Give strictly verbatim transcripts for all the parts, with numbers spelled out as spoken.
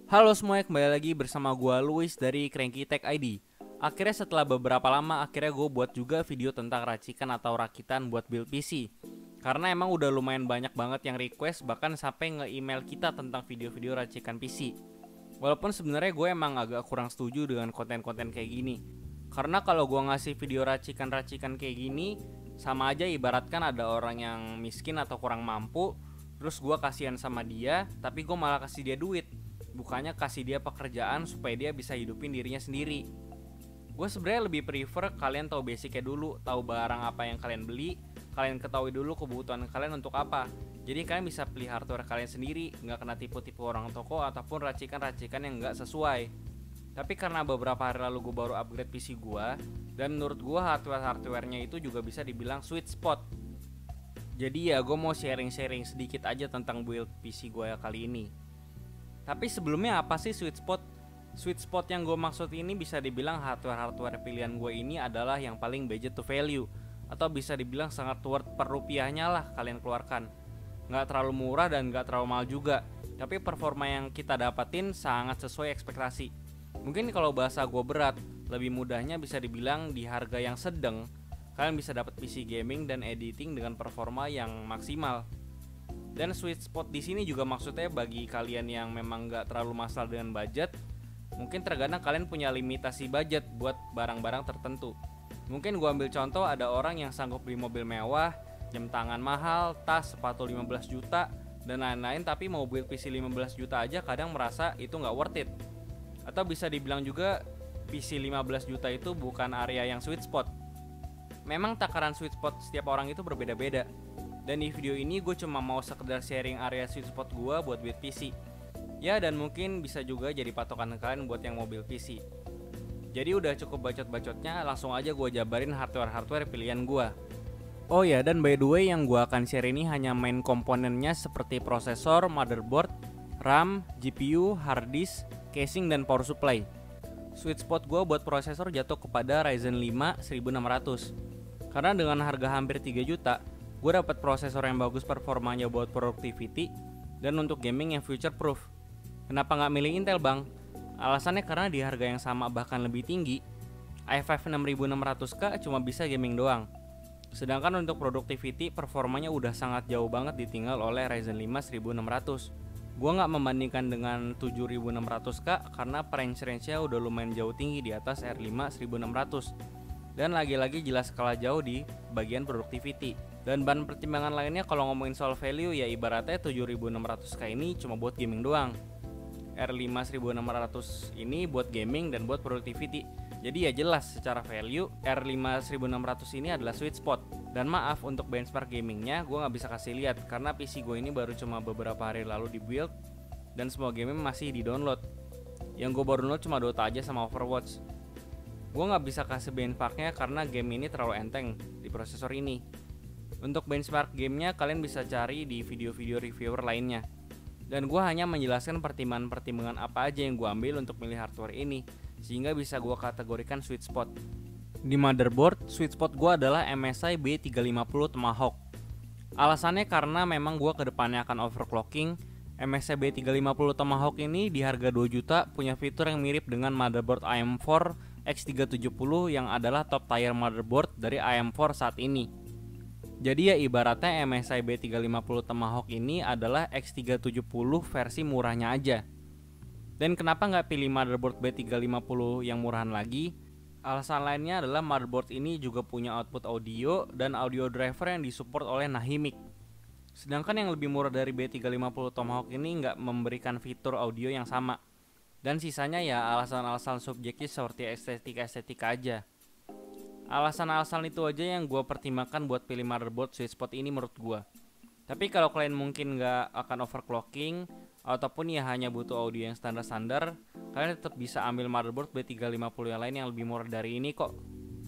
Halo semuanya, kembali lagi bersama gua Luis dari Cranky Tech I D. Akhirnya setelah beberapa lama, akhirnya gue buat juga video tentang racikan atau rakitan buat build P C. Karena emang udah lumayan banyak banget yang request, bahkan sampai nge-email kita tentang video-video racikan P C. Walaupun sebenarnya gue emang agak kurang setuju dengan konten-konten kayak gini. Karena kalau gue ngasih video racikan-racikan kayak gini, sama aja ibaratkan ada orang yang miskin atau kurang mampu, terus gue kasihan sama dia, tapi gue malah kasih dia duit. Bukannya kasih dia pekerjaan supaya dia bisa hidupin dirinya sendiri. Gue sebenarnya lebih prefer kalian tahu basicnya dulu, tahu barang apa yang kalian beli, kalian ketahui dulu kebutuhan kalian untuk apa. Jadi kalian bisa beli hardware kalian sendiri, nggak kena tipu-tipu orang toko ataupun racikan-racikan yang nggak sesuai. Tapi karena beberapa hari lalu gue baru upgrade P C gue, dan menurut gue hardware-hardwarenya itu juga bisa dibilang sweet spot. Jadi ya gue mau sharing-sharing sedikit aja tentang build P C gue kali ini. Tapi sebelumnya apa sih sweet spot? Sweet spot yang gue maksud ini bisa dibilang hardware-hardware pilihan gue ini adalah yang paling budget to value, atau bisa dibilang sangat worth per rupiahnya lah kalian keluarkan. Nggak terlalu murah dan nggak terlalu mahal juga, tapi performa yang kita dapatin sangat sesuai ekspektasi. Mungkin kalau bahasa gue berat, lebih mudahnya bisa dibilang di harga yang sedang, kalian bisa dapat P C gaming dan editing dengan performa yang maksimal. Dan sweet spot di sini juga maksudnya bagi kalian yang memang nggak terlalu masalah dengan budget. Mungkin terkadang kalian punya limitasi budget buat barang-barang tertentu. Mungkin gua ambil contoh, ada orang yang sanggup beli mobil mewah, jam tangan mahal, tas, sepatu lima belas juta, dan lain-lain, tapi mau build P C lima belas juta aja kadang merasa itu nggak worth it. Atau bisa dibilang juga P C lima belas juta itu bukan area yang sweet spot. Memang takaran sweet spot setiap orang itu berbeda-beda. Dan di video ini gue cuma mau sekedar sharing area sweet spot gue buat build P C. Ya, dan mungkin bisa juga jadi patokan kalian buat yang mau build P C. Jadi udah cukup bacot-bacotnya, langsung aja gue jabarin hardware-hardware pilihan gue. Oh ya, dan by the way yang gue akan share ini hanya main komponennya seperti prosesor, motherboard, RAM, G P U, hard disk, casing, dan power supply. Sweet spot gue buat prosesor jatuh kepada Ryzen lima seribu enam ratus. Karena dengan harga hampir tiga juta, gue dapat prosesor yang bagus performanya buat productivity dan untuk gaming yang future proof. Kenapa nggak milih Intel bang? Alasannya karena di harga yang sama bahkan lebih tinggi, i lima enam ribu enam ratus K cuma bisa gaming doang. Sedangkan untuk productivity performanya udah sangat jauh banget ditinggal oleh Ryzen lima seribu enam ratus. Gue nggak membandingkan dengan tujuh ribu enam ratus K karena range-range-nya udah lumayan jauh tinggi di atas R lima seribu enam ratus. Dan lagi-lagi jelas kalah jauh di bagian productivity. Dan bahan pertimbangan lainnya kalau ngomongin soal value ya ibaratnya tujuh ribu enam ratus K ini cuma buat gaming doang. R lima seribu enam ratus ini buat gaming dan buat productivity. Jadi ya jelas secara value R lima seribu enam ratus ini adalah sweet spot. Dan maaf untuk benchmark gamingnya gue gak bisa kasih lihat karena P C gue ini baru cuma beberapa hari lalu di build dan semua game masih di download. Yang gue baru download cuma Dota aja sama Overwatch. Gue gak bisa kasih benchmarknya karena game ini terlalu enteng di prosesor ini. Untuk benchmark gamenya kalian bisa cari di video-video reviewer lainnya. Dan gue hanya menjelaskan pertimbangan-pertimbangan apa aja yang gue ambil untuk milih hardware ini, sehingga bisa gue kategorikan sweet spot. Di motherboard, sweet spot gue adalah M S I B tiga lima nol Tomahawk. Alasannya karena memang gue kedepannya akan overclocking. M S I B tiga lima nol Tomahawk ini di harga dua juta punya fitur yang mirip dengan motherboard i M four X tiga tujuh nol yang adalah top tier motherboard dari i M four saat ini. Jadi ya ibaratnya M S I B tiga lima nol Tomahawk ini adalah X tiga tujuh nol versi murahnya aja. Dan kenapa nggak pilih motherboard B tiga lima nol yang murahan lagi? Alasan lainnya adalah motherboard ini juga punya output audio dan audio driver yang disupport oleh Nahimic. Sedangkan yang lebih murah dari B tiga lima nol Tomahawk ini nggak memberikan fitur audio yang sama. Dan sisanya ya alasan-alasan subjektif seperti estetika-estetika aja. Alasan-alasan itu aja yang gue pertimbangkan buat pilih motherboard sweet spot ini menurut gue. Tapi kalau kalian mungkin gak akan overclocking ataupun ya hanya butuh audio yang standar-standar, kalian tetap bisa ambil motherboard B tiga lima nol yang lain yang lebih murah dari ini kok.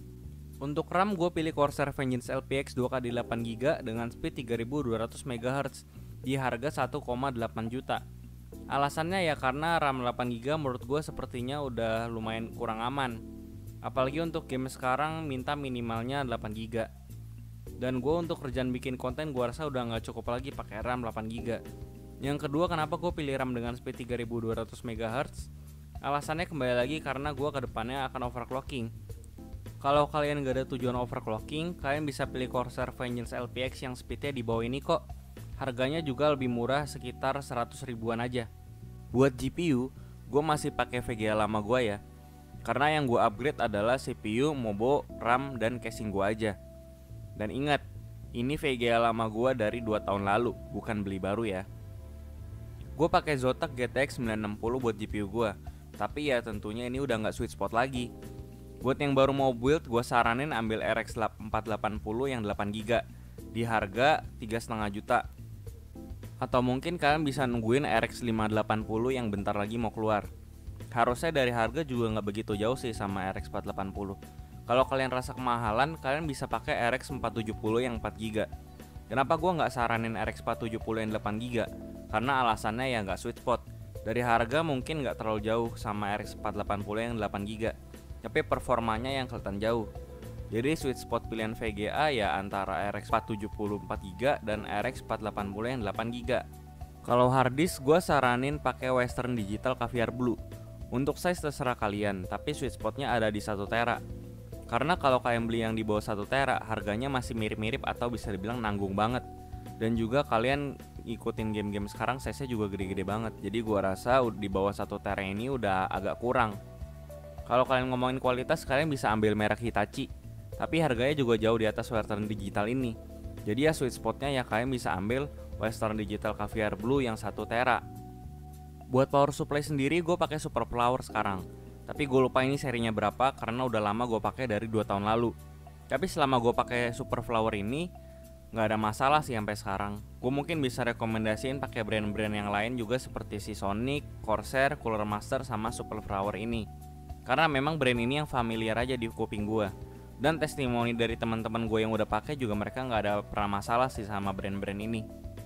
Untuk RAM gue pilih Corsair Vengeance L P X dua kali delapan giga dengan speed tiga ribu dua ratus megahertz di harga satu koma delapan juta. Alasannya ya karena RAM delapan giga menurut gue sepertinya udah lumayan kurang aman. Apalagi untuk game sekarang minta minimalnya delapan giga. Dan gue untuk kerjaan bikin konten gue rasa udah gak cukup lagi pakai RAM delapan giga. Yang kedua, kenapa gue pilih RAM dengan speed tiga ribu dua ratus megahertz? Alasannya kembali lagi karena gue kedepannya akan overclocking. Kalau kalian gak ada tujuan overclocking, kalian bisa pilih Corsair Vengeance L P X yang speednya di bawah ini kok. Harganya juga lebih murah, sekitar seratus ribuan aja. Buat G P U, gue masih pakai V G A lama gue ya, karena yang gue upgrade adalah C P U, mobo, RAM, dan casing gue aja. Dan ingat, ini V G A lama gue dari dua tahun lalu, bukan beli baru ya. Gue pakai Zotac G T X sembilan enam nol buat G P U gue, tapi ya tentunya ini udah gak sweet spot lagi. Buat yang baru mau build, gue saranin ambil R X empat delapan nol yang delapan giga di harga tiga koma lima juta. Atau mungkin kalian bisa nungguin R X lima delapan nol yang bentar lagi mau keluar. Harusnya dari harga juga gak begitu jauh sih sama R X empat delapan nol. Kalau kalian rasa kemahalan, kalian bisa pakai R X empat tujuh nol yang empat giga. Kenapa gue gak saranin R X empat tujuh nol yang delapan giga? Karena alasannya ya gak sweet spot. Dari harga mungkin gak terlalu jauh sama R X empat delapan nol yang delapan giga, tapi performanya yang kelihatan jauh. Jadi sweet spot pilihan V G A ya antara R X empat tujuh nol empat giga dan R X empat delapan nol yang delapan giga. Kalau harddisk gue saranin pakai Western Digital Caviar Blue. Untuk size terserah kalian, tapi sweet spotnya ada di satu tera. Karena kalau kalian beli yang di bawah satu tera, harganya masih mirip-mirip atau bisa dibilang nanggung banget. Dan juga kalian ikutin game-game sekarang size-nya juga gede-gede banget. Jadi gue rasa di bawah satu tera ini udah agak kurang. Kalau kalian ngomongin kualitas, kalian bisa ambil merek Hitachi, tapi harganya juga jauh di atas Western Digital ini. Jadi ya sweet spotnya ya kalian bisa ambil Western Digital Caviar Blue yang satu tera. Buat power supply sendiri gue pakai Super Flower sekarang, tapi gue lupa ini serinya berapa karena udah lama gue pakai dari dua tahun lalu. Tapi selama gue pakai Super Flower ini nggak ada masalah sih sampai sekarang. Gue mungkin bisa rekomendasiin pakai brand-brand yang lain juga seperti Seasonic, Corsair, Cooler Master, sama Super Flower ini. Karena memang brand ini yang familiar aja di kuping gue. Dan testimoni dari teman-teman gue yang udah pakai juga mereka nggak ada pernah masalah sih sama brand-brand ini.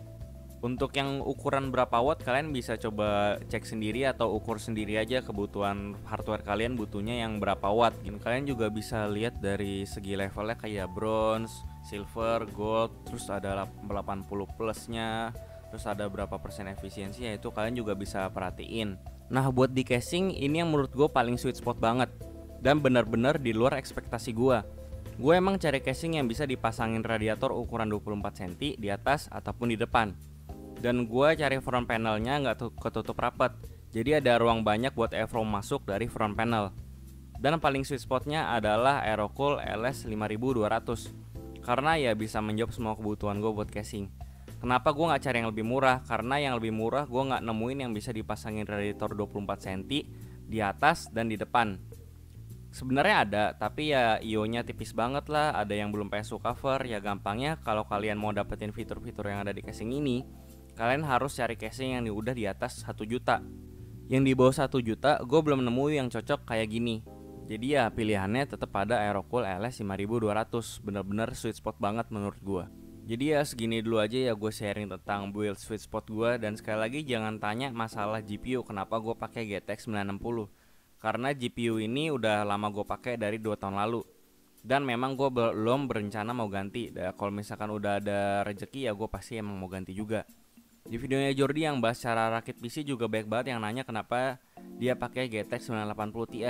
Untuk yang ukuran berapa watt kalian bisa coba cek sendiri atau ukur sendiri aja kebutuhan hardware kalian butuhnya yang berapa watt. Kalian juga bisa lihat dari segi levelnya kayak bronze, silver, gold, terus ada delapan puluh plusnya, terus ada berapa persen efisiensinya, itu kalian juga bisa perhatiin. Nah buat di casing ini yang menurut gue paling sweet spot banget dan benar-benar di luar ekspektasi gue. Gue emang cari casing yang bisa dipasangin radiator ukuran dua puluh empat sentimeter di atas ataupun di depan. Dan gue cari front panelnya nggak ketutup rapat, jadi ada ruang banyak buat airflow masuk dari front panel. Dan paling sweet spotnya adalah Aerocool L S lima ribu dua ratus, karena ya bisa menjawab semua kebutuhan gue buat casing. Kenapa gue gak cari yang lebih murah? Karena yang lebih murah gue gak nemuin yang bisa dipasangin radiator dua puluh empat sentimeter di atas dan di depan. Sebenarnya ada, tapi ya I O-nya tipis banget lah. Ada yang belum P S U cover. Ya gampangnya kalau kalian mau dapetin fitur-fitur yang ada di casing ini, kalian harus cari casing yang udah di atas satu juta. Yang di bawah satu juta gue belum nemu yang cocok kayak gini. Jadi ya pilihannya tetap ada Aerocool L S lima ribu dua ratus. Bener-bener sweet spot banget menurut gue. Jadi ya segini dulu aja ya gue sharing tentang build sweet spot gue. Dan sekali lagi jangan tanya masalah G P U kenapa gue pakai G T X sembilan enam nol. Karena G P U ini udah lama gue pakai dari dua tahun lalu. Dan memang gue belum berencana mau ganti. Dan kalau misalkan udah ada rezeki ya gue pasti emang mau ganti juga. Di videonya Jordi yang bahas cara rakit P C juga banyak banget yang nanya kenapa dia pakai G T X sembilan delapan nol Ti.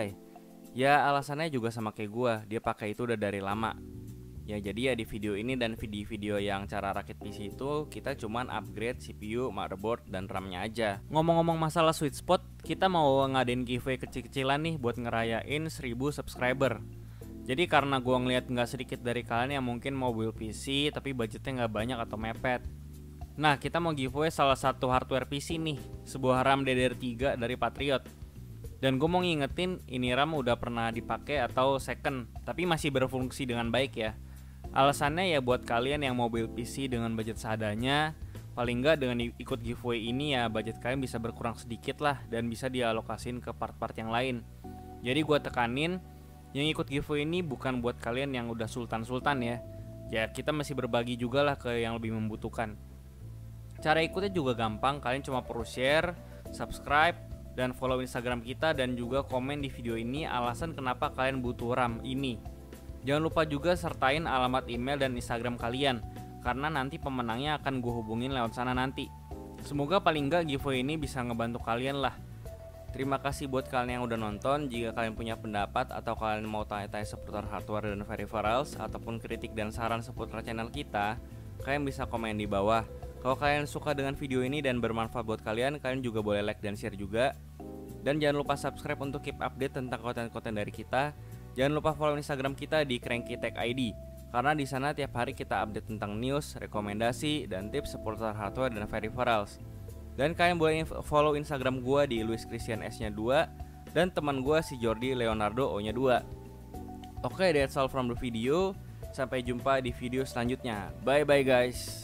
Ya alasannya juga sama kayak gue, dia pakai itu udah dari lama. Ya jadi ya di video ini dan video-video yang cara rakit P C itu kita cuman upgrade C P U, motherboard, dan RAM-nya aja. Ngomong-ngomong masalah sweet spot, kita mau ngadain giveaway kecil-kecilan nih buat ngerayain seribu subscriber. Jadi karena gua ngeliat gak sedikit dari kalian yang mungkin mau build P C tapi budgetnya gak banyak atau mepet. Nah kita mau giveaway salah satu hardware P C nih, sebuah RAM D D R tiga dari Patriot. Dan gue mau ngingetin ini RAM udah pernah dipakai atau second, tapi masih berfungsi dengan baik ya. Alasannya ya buat kalian yang mau build P C dengan budget seadanya, paling nggak dengan ikut giveaway ini ya budget kalian bisa berkurang sedikit lah dan bisa dialokasin ke part-part yang lain. Jadi gue tekanin yang ikut giveaway ini bukan buat kalian yang udah sultan-sultan ya. Ya kita masih berbagi juga lah ke yang lebih membutuhkan. Cara ikutnya juga gampang, kalian cuma perlu share, subscribe, dan follow Instagram kita dan juga komen di video ini alasan kenapa kalian butuh RAM ini. Jangan lupa juga sertain alamat email dan Instagram kalian, karena nanti pemenangnya akan gue hubungin lewat sana nanti. Semoga paling enggak giveaway ini bisa ngebantu kalian lah. Terima kasih buat kalian yang udah nonton. Jika kalian punya pendapat atau kalian mau tanya-tanya seputar hardware dan peripherals ataupun kritik dan saran seputar channel kita, kalian bisa komen di bawah. Kalau kalian suka dengan video ini dan bermanfaat buat kalian, kalian juga boleh like dan share juga. Dan jangan lupa subscribe untuk keep update tentang konten-konten dari kita. Jangan lupa follow Instagram kita di Cranky Tech I D, karena di sana tiap hari kita update tentang news, rekomendasi, dan tips seputar hardware dan peripherals. Dan kalian boleh follow Instagram gue di Luis Christian S nya dua dan teman gue si Jordi Leonardo O nya dua. Oke, okay, that's all from the video. Sampai jumpa di video selanjutnya. Bye bye guys.